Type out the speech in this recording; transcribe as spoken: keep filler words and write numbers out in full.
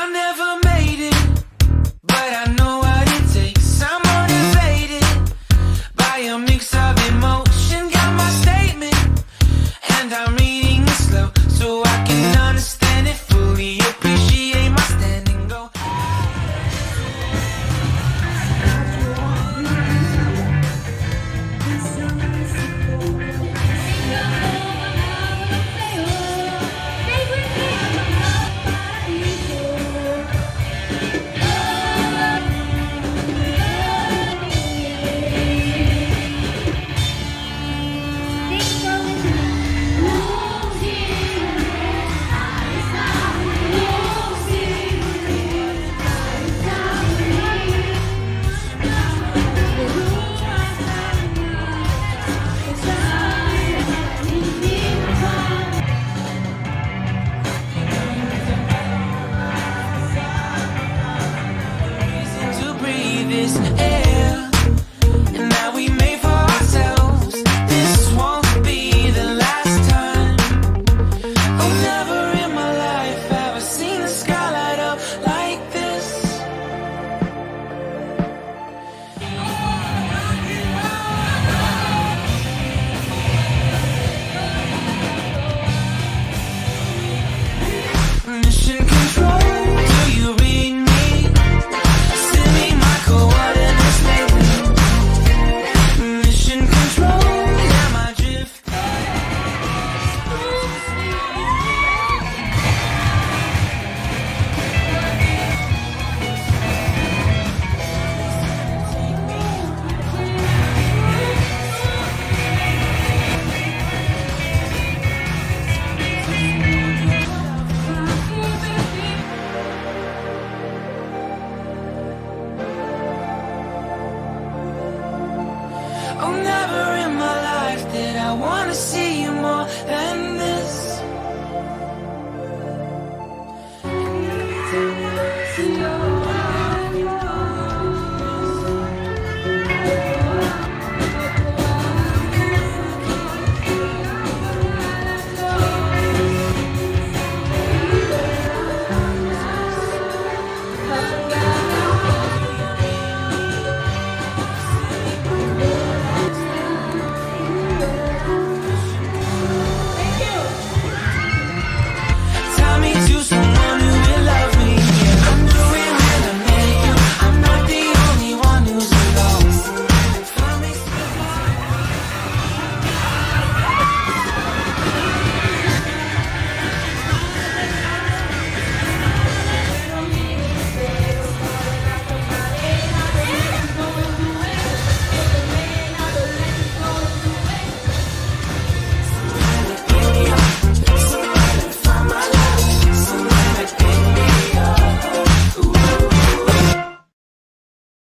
I never made it, but I know what it takes. I'm motivated by a mix of emotion. Got my statement, and I'm reading it slow so I can understand it fully. Appreciate my standing go. This air, and now we made for ourselves. This won't be the last time. Oh, never in my life have I seen the sky light up like this. Mission control, do you read me? Oh, never in my life did I want to see you more than this.